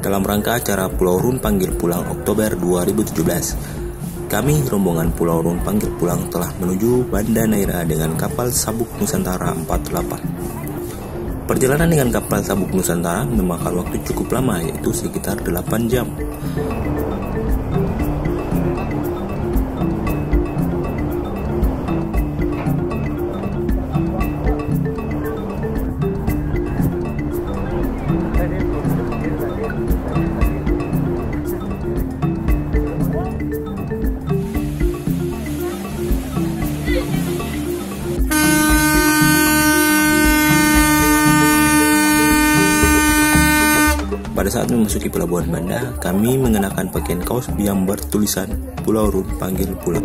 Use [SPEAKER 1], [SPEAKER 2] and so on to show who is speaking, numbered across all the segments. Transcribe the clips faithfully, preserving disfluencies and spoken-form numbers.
[SPEAKER 1] dalam rangka acara Pulau Rune Panggil Pulang Oktober dua ribu tujuh belas. Kami, rombongan Pulau Rune Panggil Pulang, telah menuju Banda Neira dengan kapal Sabuk Nusantara empat puluh delapan. Perjalanan dengan kapal Sabuk Nusantara memakan waktu cukup lama, yaitu sekitar delapan jam. Pada saat memasuki Pelabuhan Banda, kami mengenakan pakaian kaos yang bertulisan Pulau Rune Panggil Pulang.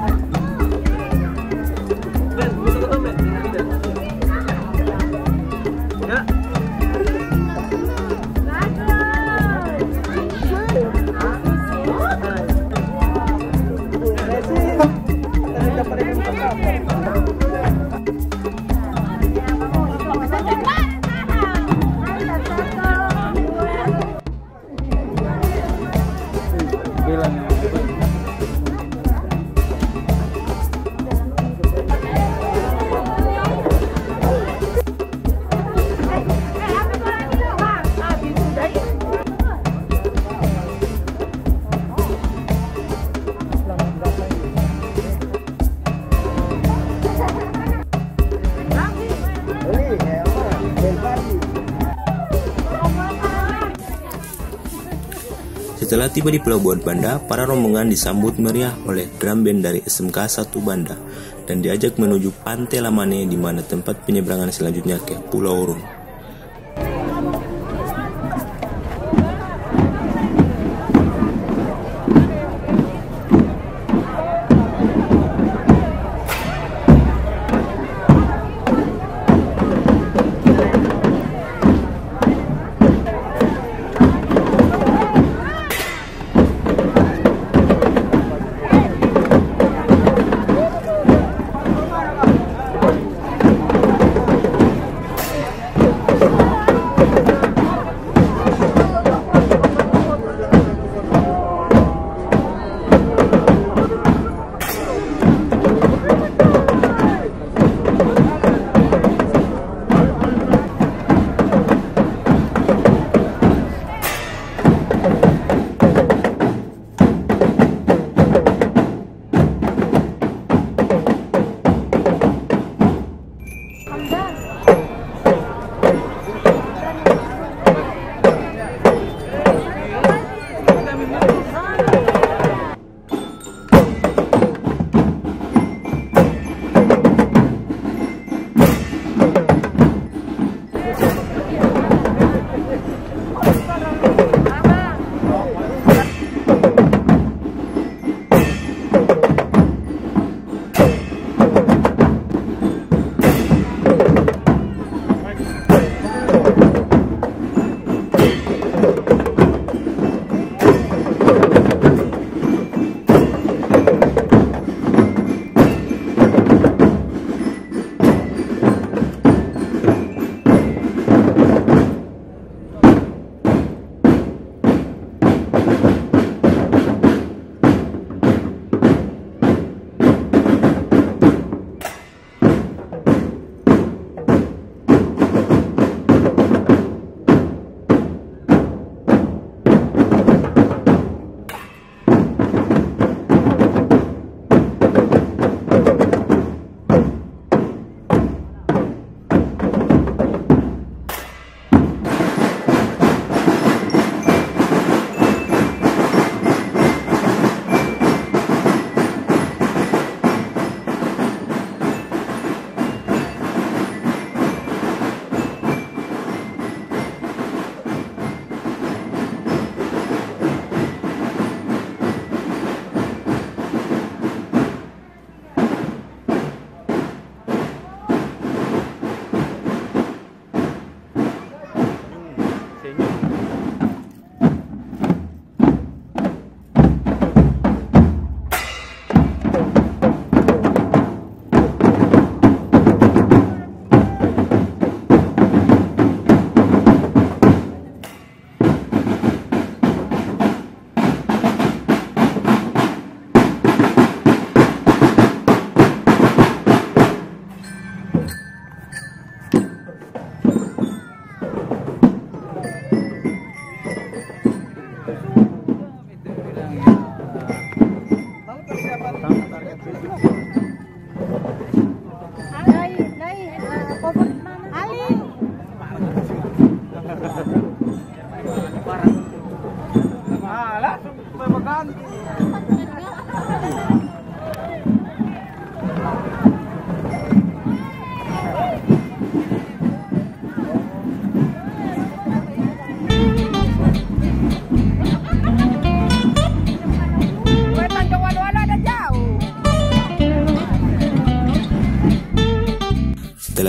[SPEAKER 1] Setelah tiba di Pelabuhan Banda, para rombongan disambut meriah oleh drum band dari S M K satu Banda dan diajak menuju Pantai Lamane, di mana tempat penyeberangan selanjutnya ke Pulau Rune.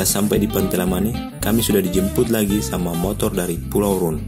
[SPEAKER 1] Setelah sampai di Pantai Lamani, kami sudah dijemput lagi sama motor dari Pulau Rune.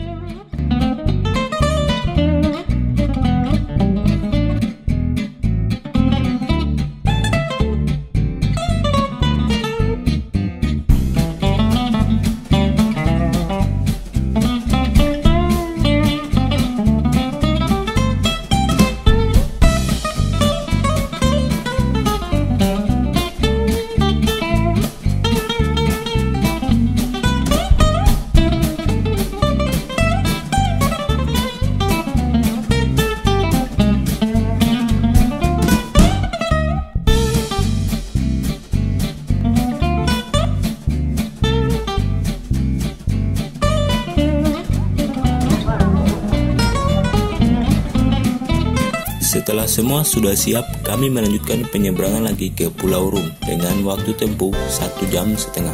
[SPEAKER 1] Setelah semua sudah siap, kami melanjutkan penyeberangan lagi ke Pulau Rune dengan waktu tempuh satu jam setengah.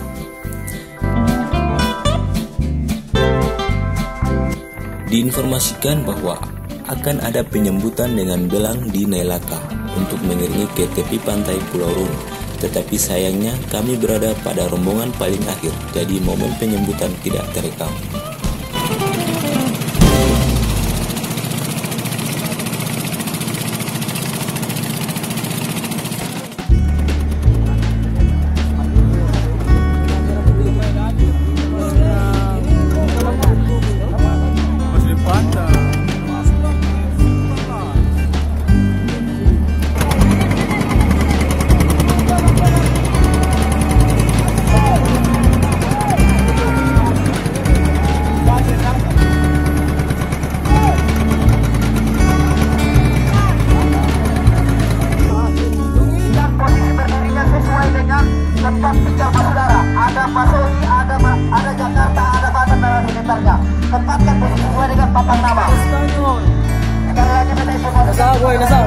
[SPEAKER 1] Diinformasikan bahwa akan ada penyambutan dengan belang di Nailaka untuk mengiringi ke tepi pantai Pulau Rune. Tetapi sayangnya kami berada pada rombongan paling akhir, jadi momen penyambutan tidak terekam.
[SPEAKER 2] Tempatkan posisi sesuai dengan papan nama. Sekali lagi minta informasi. Dasar, boy, dasar.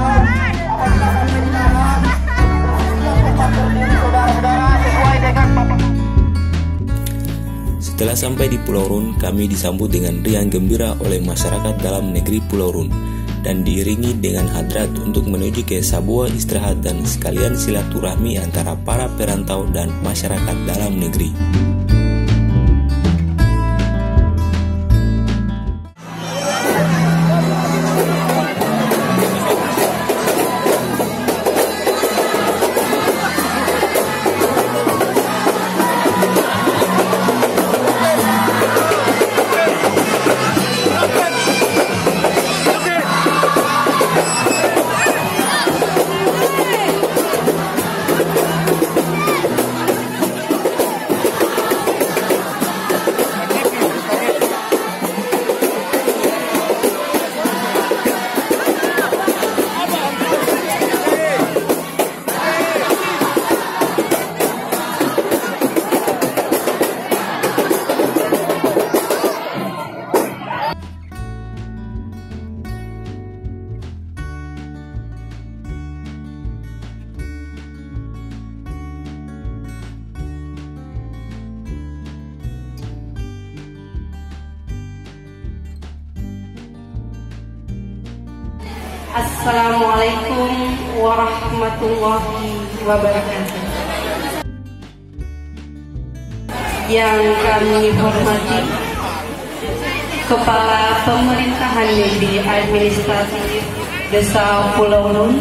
[SPEAKER 2] Saudara-saudara sesuai dengan papan.
[SPEAKER 1] Setelah sampai di Pulau Rune, kami disambut dengan riang gembira oleh masyarakat dalam negeri Pulau Rune dan diiringi dengan hadrat untuk menuju ke sebuah istirahat dan sekalian silaturahmi antara para perantau dan masyarakat dalam negeri.
[SPEAKER 3] Assalamualaikum warahmatullahi wabarakatuh. Yang kami hormati Kepala Pemerintahan Negeri Administratif Desa Pulau Rune,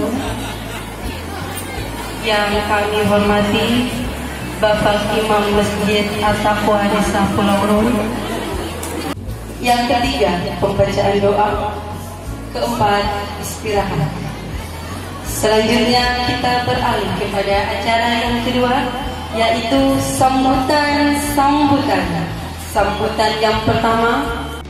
[SPEAKER 3] yang kami hormati Bapak Imam Masjid At-Taqwa Desa Pulau Rune. Yang ketiga, pembacaan doa. Keempat, istirahat. Selanjutnya kita beralih kepada acara yang kedua, yaitu sambutan-sambutan. Sambutan yang pertama.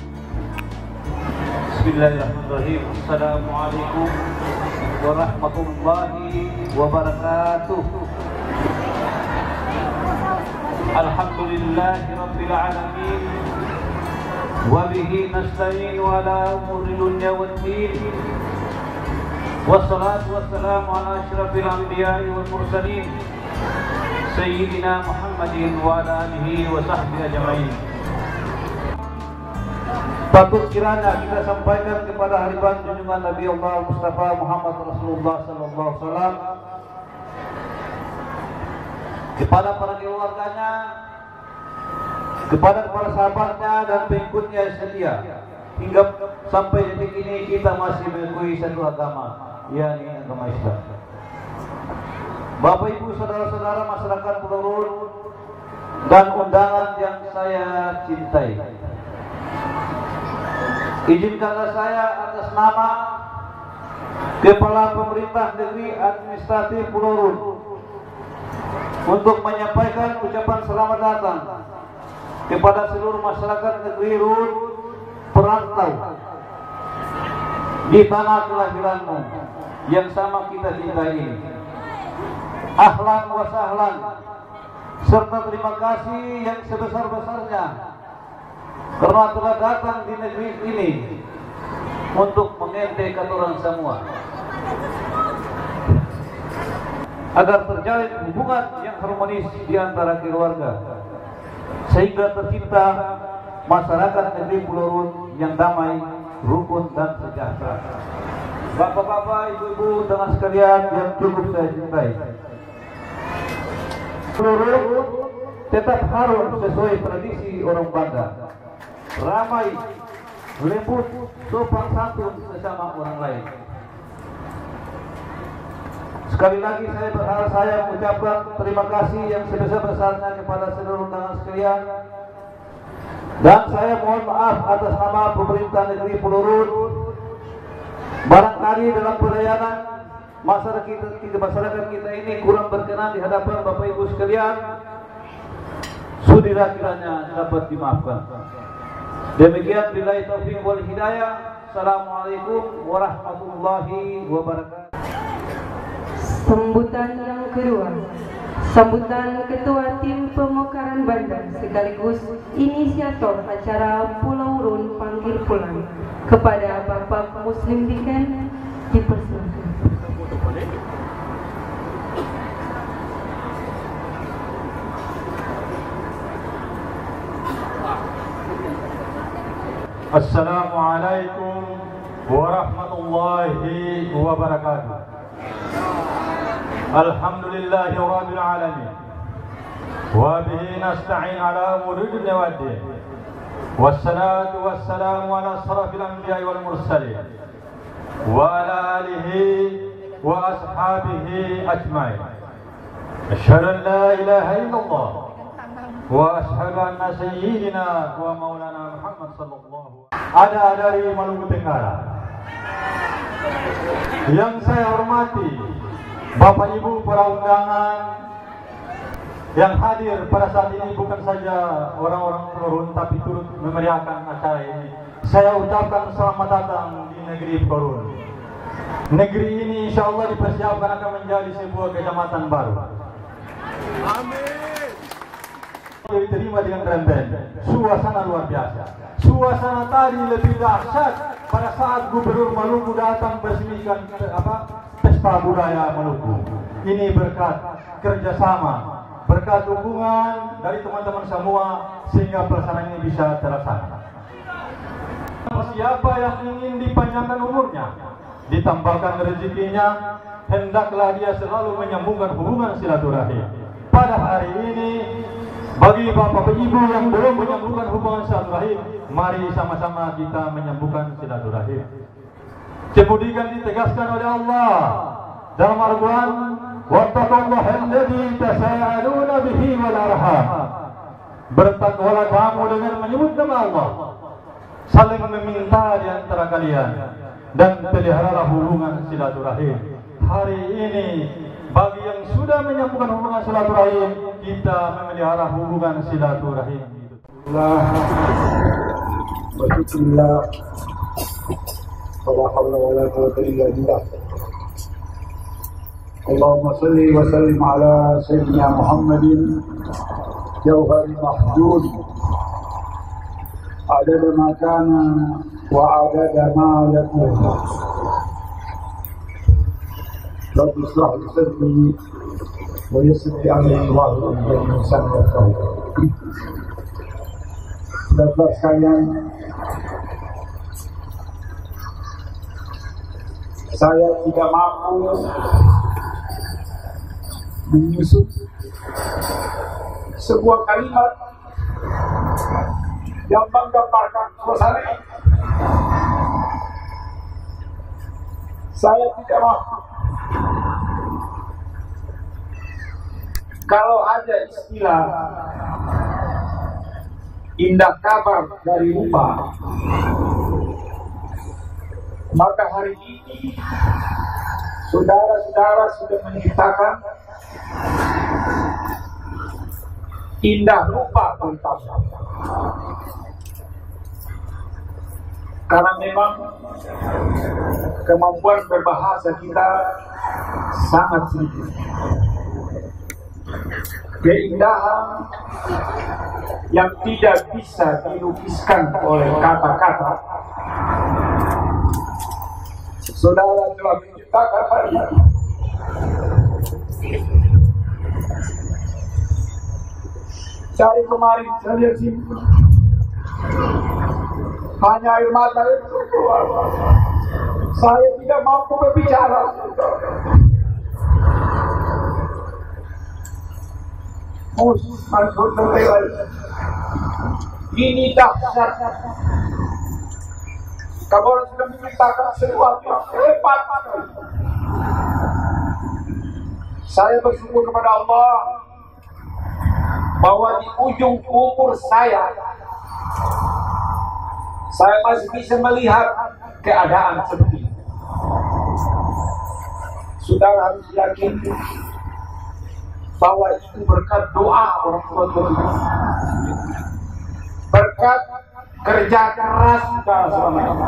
[SPEAKER 4] Bismillahirrahmanirrahim. Assalamualaikum warahmatullahi wabarakatuh. Alhamdulillahi rabbil alamin. Wabihi nasta'in ala umuri dunya waddin. Wassalatu wassalamu ala asyrafil anbiya'i wal mursalin Sayyidina Muhammadin wa ala alihi wa sahbihi ajma'in. Patut kiranya kita sampaikan kepada hariban junjungan Nabi Allah Mustafa Muhammad Rasulullah sallallahu alaihi wasallam kepada para keluarganya, kepada para sahabatnya dan pengikutnya yang setia, hingga sampai detik ini kita masih mengakui satu agama, yakni agama Islam. Bapak Ibu saudara-saudara masyarakat Pulau Rune dan undangan yang saya cintai, izinkanlah saya atas nama Kepala Pemerintah Negeri Administratif Pulau Rune untuk menyampaikan ucapan selamat datang kepada seluruh masyarakat negeri Rune perantau di tanah kelahiranmu yang sama kita cintai ini. Ahlan wa sahlan, serta terima kasih yang sebesar-besarnya karena telah datang di negeri ini untuk mengente katuran semua, agar terjalin hubungan yang harmonis di antara keluarga, sehingga tercipta masyarakat negeri Pulau Rune yang damai, rukun dan sejahtera. Bapak-bapak, ibu-ibu, teman sekalian yang cukup saya cintai, Pulau Rune tetap harus sesuai tradisi orang Banda, ramai, lembut, sopan santun sesama orang lain. Sekali lagi saya berharap saya mengucapkan terima kasih yang sebesar-besarnya kepada seluruh undangan sekalian, dan saya mohon maaf atas nama pemerintah negeri Pulau Rune barangkali dalam pelayanan masyarakat kita, masyarakat kita ini kurang berkenan di hadapan Bapak Ibu sekalian. Sudilah kiranya dapat dimaafkan. Demikian, billahi taufiq wal hidayah. Assalamualaikum warahmatullahi wabarakatuh.
[SPEAKER 3] Sambutan yang kedua, sambutan Ketua Tim Pemekaran Banda sekaligus inisiator acara Pulau Rune Panggil Pulang kepada Bapak Muslim Diken dipersilakan.
[SPEAKER 5] Assalamualaikum warahmatullahi wabarakatuh. Alhamdulillahi rabbil alamin, wa bihi nasta'in ala umuri dunya waddin, wassalatu wassalamu ala asrafil anbiya'i wal mursalin wa ala alihi wa ashabihi ajma'in. Asyhadu an la ilaha illallah wa asyhadu anna sayyidina wa maulana Muhammad sallallahu alaihi wasallam. Ada dari Maluku Tenggara yang saya hormati, Bapak Ibu para undangan yang hadir pada saat ini, bukan saja orang-orang Pulau Rune tapi turut memeriahkan acara ini. Saya ucapkan selamat datang di negeri Pulau Rune. Negeri ini insya Allah dipersiapkan akan menjadi sebuah kecamatan baru. Amin. Diterima dengan rembet, suasana luar biasa. Suasana tadi lebih dahsyat pada saat Gubernur Maluku datang meresmikan apa pesta budaya Maluku. Ini berkat kerjasama, berkat dukungan dari teman-teman semua sehingga pelaksanaan ini bisa terlaksana. Siapa yang ingin dipanjangkan umurnya, ditambahkan rezekinya, hendaklah dia selalu menyambungkan hubungan silaturahim. Pada hari ini, bagi bapak ibu yang belum menyambungkan hubungan silaturahim, mari sama-sama kita menyambungkan silaturahim. Kemudian ditegaskan oleh Allah dalam Al-Quran, wattaqullaha alladzi tasaaluna bihi wal arham. Bertakwalah kamu dengan menyebut nama Allah, saling meminta di antara kalian, dan peliharalah hubungan silaturahim. Hari ini bagi yang sudah menyambungkan hubungan silaturahim, kita memelihara hubungan silaturahim.
[SPEAKER 6] Bismillah, wala haula wala quwwata illa billah. Allahumma salli wa sallim ala sayyidina Muhammadin jawhari mahjud adada ma kana wa adada ma yakun. Rabbi ishrah li sadri wa yassir li amri wahlul 'uqdatam min lisani yafqahu qawli. Saudara sekalian, saya tidak mampu menyusun sebuah kalimat yang menggambarkan suasana ini. Saya tidak mampu. Kalau ada istilah indah kabar dari rupa, maka hari ini saudara-saudara sudah menciptakan indah rupa tentang, karena memang kemampuan berbahasa kita sangat sedikit. Keindahan yang tidak bisa dilukiskan oleh kata-kata, saudara telah menciptakan hari ini. Dari kemarin saya lihat sini, hanya air mata itu keluar. Saya tidak mampu berbicara. Ini dahsyat. Kamu sudah menciptakan sesuatu yang hebat. Saya bersyukur kepada Allah bahwa di ujung umur saya, saya masih bisa melihat keadaan seperti ini. Saudara harus yakin bahwa itu berkat doa orang tua kita, berkat kerja keras kita selama ini.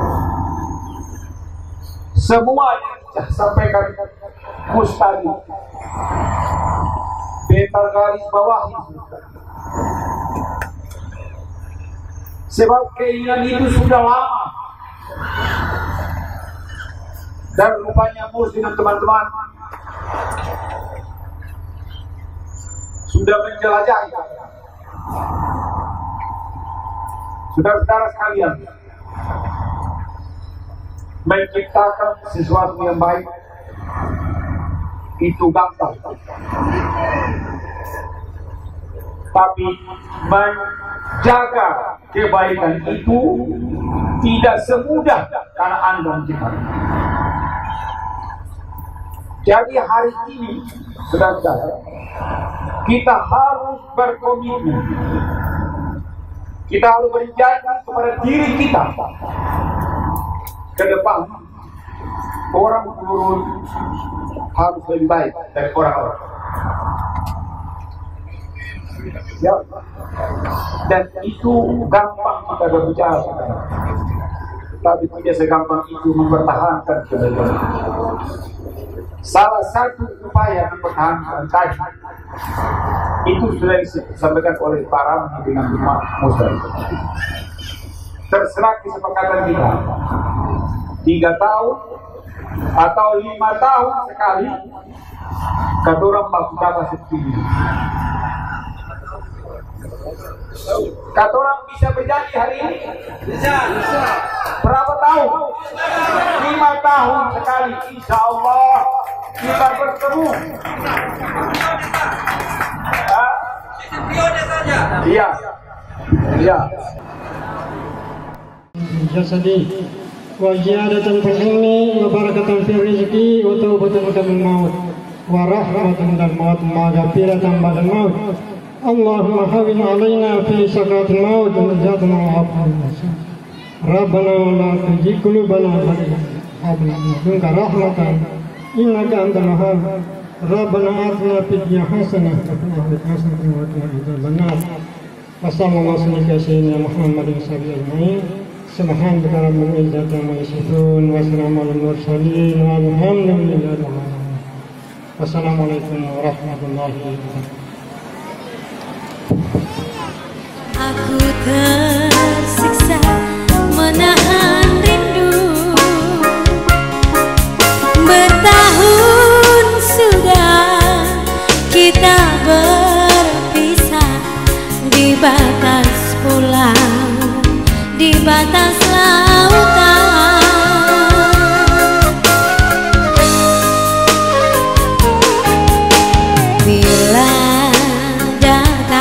[SPEAKER 6] Semua yang saya sampaikan mustahil, beta garis bawahi, sebab keinginan itu sudah lama, dan rupanya Muslim dan teman-teman sudah menjelajahi. Saudara-saudara sekalian, menciptakan sesuatu yang baik itu gampang, tapi menjaga kebaikan itu tidak semudah karena Anda menciptakan. Jadi hari ini, saudara-saudara, kita harus berkomitmen. Kita harus berjanji kepada diri kita ke depan, orang turun harus lebih baik dari orang-orang. Ya, dan itu gampang kita berbicara, saudara. Tapi tidak segampang itu mempertahankan kebaikan. Salah satu upaya mempertahankan tadi itu sudah disampaikan oleh para pimpinan umat Muslim. Terserah kesepakatan kita, tiga tahun atau lima tahun sekali, kata orang baku dapat seperti ini. Kata orang bisa berjanji hari ini? Bisa. Bisa. Berapa tahun? Lima tahun sekali, insya Allah kita bertemu. Iya. Iya.
[SPEAKER 7] Jasadi wa ziyadatan fil ilmi wa barakatan fil rizqi wa taubatan qabla maut wa rahmatan dan maut maghfiratan ba'da maut. Allahumma hawwin 'alaina fi sakaratil maut wa najatna min Rabbana la tuzigh qulubana ba'da idh hadaytana rahmatan innaka antal wahhab. Rabbana atina fid dunya hasanah wa fil akhirati hasanah wa qina adzaban nar. Wassallallahu ala sayyidina Muhammadin sallallahu alaihi wasallam. Subhanaka rabbil izzati amma yasifun wa salamun alal mursalin walhamdulillahi rabbil alamin. Wassalamualaikum warahmatullahi wabarakatuh.
[SPEAKER 8] Aku tersiksa menahan rindu, bertahun sudah kita berpisah di batas pulau, di batas lautan. Bila datang